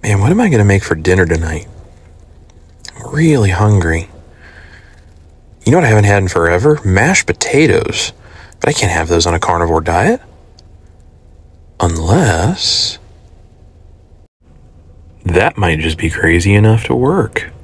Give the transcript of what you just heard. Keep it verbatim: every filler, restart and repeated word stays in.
Man, what am I going to make for dinner tonight? I'm really hungry. You know what I haven't had in forever? Mashed potatoes. But I can't have those on a carnivore diet. Unless... that might just be crazy enough to work.